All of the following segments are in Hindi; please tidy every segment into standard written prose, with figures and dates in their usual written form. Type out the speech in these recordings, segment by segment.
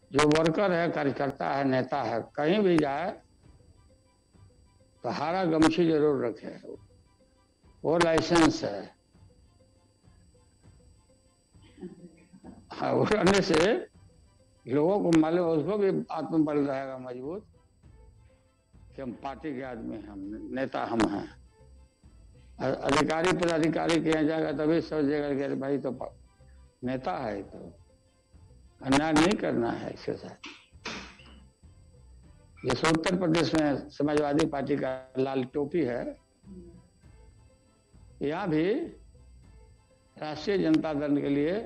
जो वर्कर है, कार्यकर्ता है, नेता है, कहीं भी जाए तो हरा गमछी जरूर रखे, वो लाइसेंस है। हाँ, वो रहने से लोगों को मालूम, उसको भी आत्मबल रहेगा मजबूत कि हम पार्टी के आदमी हैं, हम नेता हम हैं। अधिकारी पदाधिकारी के यहाँ जाएगा तभी सोचेगा कि भाई तो नेता है, तो अन्याय नहीं करना है इसके साथ। जैसे उत्तर प्रदेश में समाजवादी पार्टी का लाल टोपी है, यहाँ भी राष्ट्रीय जनता दल के लिए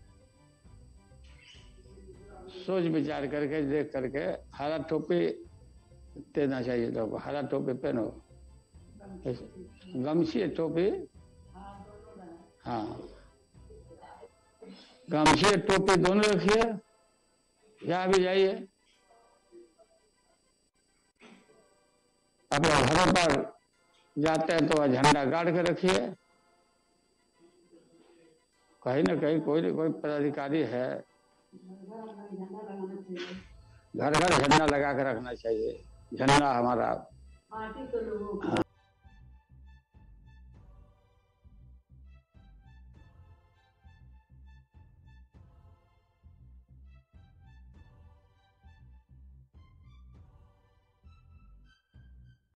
सोच विचार करके, देख करके हरा टोपी देना चाहिए लोगों को। हरा टोपी पहनो, गमछी टोपी, हाँ गमछी टोपी दोनों रखिए। यहाँ भी जाइए, अपने घरों पर जाते हैं तो झंडा गाड़ के रखिए। कहीं ना कहीं कोई ना कोई पदाधिकारी है, घर घर झंडा लगा के रखना चाहिए। झंडा हमारा